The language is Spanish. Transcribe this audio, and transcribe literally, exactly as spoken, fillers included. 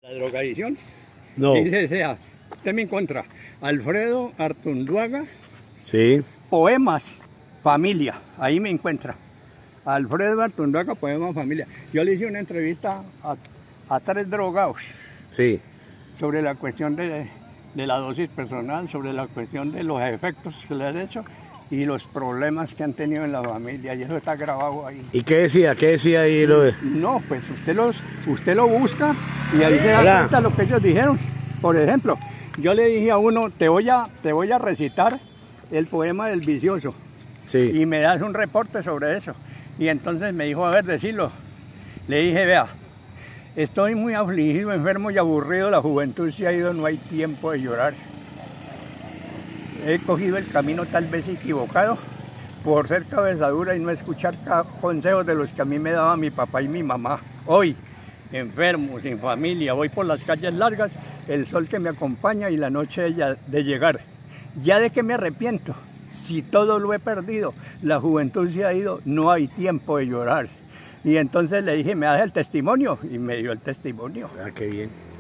La drogadicción. No. Dice, sea, usted me encuentra Alfredo Artunduaga. Sí. Poemas, familia. Ahí me encuentra. Alfredo Artunduaga, Poemas, familia. Yo le hice una entrevista a, a tres drogados. Sí. Sobre la cuestión de, de la dosis personal, sobre la cuestión de los efectos que le han hecho y los problemas que han tenido en la familia. Y eso está grabado ahí. ¿Y qué decía? ¿Qué decía ahí? Lo de... No, pues usted, los, usted lo busca y ahí se da Hola. cuenta lo que ellos dijeron. Por ejemplo, yo le dije a uno, te voy a, te voy a recitar el poema del vicioso. Sí. Y me das un reporte sobre eso. Y entonces me dijo, a ver, decirlo. Le dije, vea, estoy muy afligido, enfermo y aburrido, la juventud se ha ido, no hay tiempo de llorar. He cogido el camino tal vez equivocado por ser cabezadura y no escuchar consejos de los que a mí me daban mi papá y mi mamá. Hoy, enfermo, sin familia, voy por las calles largas, el sol que me acompaña y la noche de llegar. ¿Ya de qué me arrepiento? Si todo lo he perdido, la juventud se ha ido, no hay tiempo de llorar. Y entonces le dije, ¿me das el testimonio? Y me dio el testimonio. Ah, qué bien.